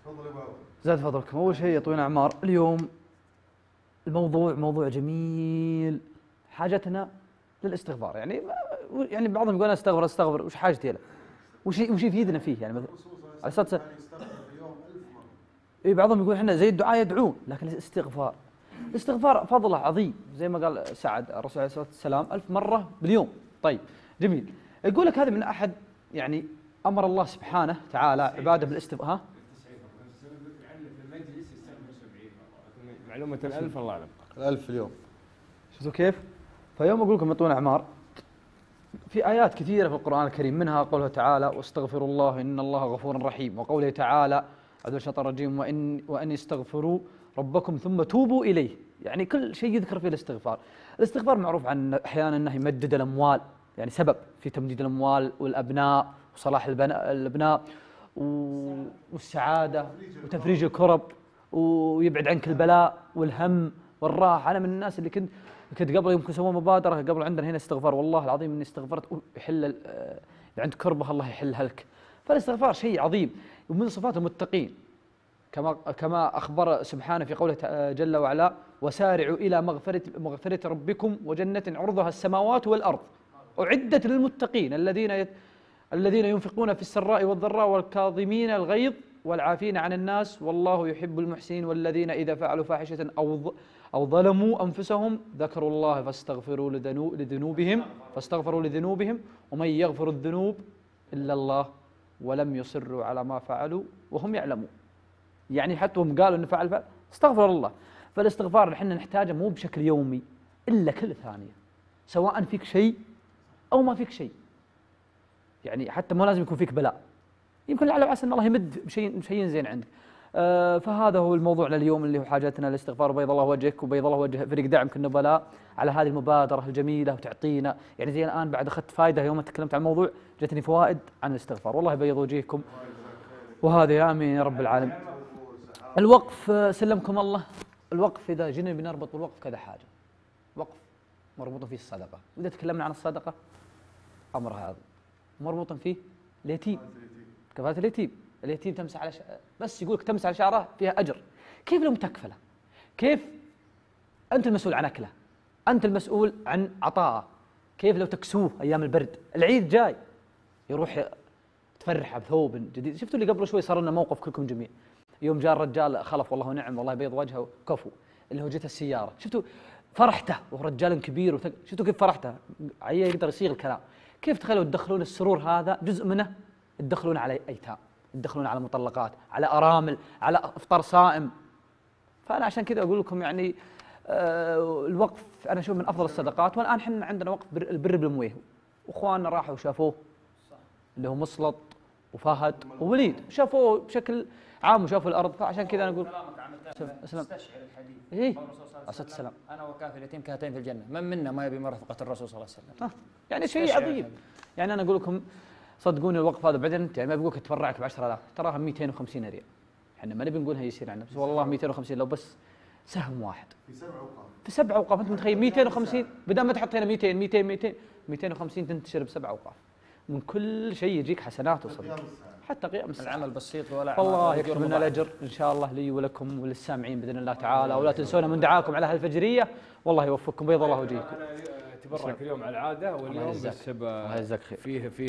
زاد فضلكم. أول شيء يا طويل الأعمار، اليوم الموضوع موضوع جميل، حاجتنا للاستغفار. يعني بعضهم يقول أنا استغفر استغفر، وش حاجتي له؟ وش يفيدنا فيه يعني؟ مثلا على أساس إيه، بعضهم يقول احنا زي الدعاء يدعون، لكن الاستغفار فضله عظيم، زي ما قال سعد الرسول عليه الصلاة والسلام 1000 مرة باليوم. طيب جميل. يقول لك هذا من أحد يعني أمر الله سبحانه تعالى عباده بالاستغفار. معلومة 1000 الله أعلم. 1000 في اليوم. شفتوا كيف؟ فيوم أقول لكم يا طويل الأعمار، في آيات كثيرة في القرآن الكريم، منها قوله تعالى واستغفروا الله إن الله غفور رحيم، وقوله تعالى أعوذ بالله من الشيطان الرجيم وأن استغفروا ربكم ثم توبوا إليه. يعني كل شيء يذكر فيه الاستغفار. الاستغفار معروف عن أحيانا أنه يمدد الأموال، يعني سبب في تمديد الأموال والأبناء وصلاح الأبناء والسعادة وتفريج الكرب، ويبعد عنك البلاء والهم والراحة. أنا من الناس اللي كنت قبل يمكن سووا مبادرة قبل عندنا هنا استغفار، والله العظيم إني استغفرت يحل إذا عندك كربة الله يحلها لك. فالاستغفار شيء عظيم، ومن صفات المتقين كما أخبر سبحانه في قوله جل وعلا وسارعوا إلى مغفرة ربكم وجنة عرضها السماوات والأرض أعدت للمتقين الذين ينفقون في السراء والضراء والكاظمين الغيظ والعافين عن الناس والله يحب المحسنين والذين إذا فعلوا فاحشة أو ظلموا أنفسهم ذكروا الله فاستغفروا لذنوبهم ومن يغفر الذنوب إلا الله ولم يصروا على ما فعلوا وهم يعلمون. يعني حتى هم قالوا إن فعل استغفر الله. فالاستغفار احنا نحتاجه مو بشكل يومي إلا كل ثانية، سواء فيك شيء أو ما فيك شيء. يعني حتى مو لازم يكون فيك بلاء، يمكن لعل وعسى ان الله يمد بشيء زين عندك. فهذا هو الموضوع لليوم اللي هو حاجتنا للاستغفار. وبيض الله وجهك وبيض الله وجه فريق دعمك النبلاء على هذه المبادره الجميله وتعطينا يعني زي الان بعد اخذت فائده يوم تكلمت عن الموضوع جتني فوائد عن الاستغفار. والله يبيض وجهكم وهذا يا امين يا رب العالمين. الوقف سلمكم الله، الوقف اذا جينا بنربط بالوقف كذا حاجه. وقف مربوط فيه الصدقه، واذا تكلمنا عن الصدقه امرها عظيم، مربوط فيه اليتيم، كفالة اليتيم تمسح على بس يقولك تمسح على شعره فيها أجر. كيف لو متكفلة؟ كيف أنت المسؤول عن أكله، أنت المسؤول عن عطاءه؟ كيف لو تكسوه أيام البرد؟ العيد جاي يروح تفرحه بثوب جديد. شفتوا اللي قبل شوي صار لنا موقف كلكم جميع، يوم جاء الرجال خلف والله ونعم والله بيض وجهه كفو، اللي هو جت السيارة، شفتوا فرحته وهو رجال كبير شفتوا كيف فرحته يقدر يصيغ الكلام. كيف تخيلوا تدخلون السرور هذا جزء منه تدخلون على أيتام، تدخلون على مطلقات، على أرامل، على إفطار صائم. فأنا عشان كذا أقول لكم يعني الوقف أنا أشوف من أفضل الصدقات. والآن احنا عندنا وقف البر بالمويه، وإخواننا راحوا وشافوه اللي هو مسلط وفهد ووليد، شافوه بشكل عام وشافوا الأرض. فعشان كذا أنا أقول استشعر الحديث إيه عليه السلام أنا وكافل اليتيم كهاتين في الجنة، من منا ما يبي مرافقة الرسول صلى الله عليه وسلم. يعني شيء عظيم. يعني أنا أقول لكم صدقوني الوقف هذا بعدين انت يعني ما بيقولك تبرعك ب 10000 تراها 250 ريال. احنا ما نبي نقولها يصير عندنا، بس والله 250 لو بس سهم واحد في 7 اوقاف انت متخيل 250 بدل ما تحط هنا 200 250 تنتشر ب7 اوقاف من كل شيء يجيك حسنات وصدق. حتى قيام الساعة العمل بسيط ولا الله يكتب لنا الاجر ان شاء الله لي ولكم وللسامعين باذن الله تعالى. ولا تنسونا من دعاكم على هالفجريه، والله يوفقكم بيض الله وجهكم. تبرك اليوم على العاده واليوم بس الله يجزاك خير. فيه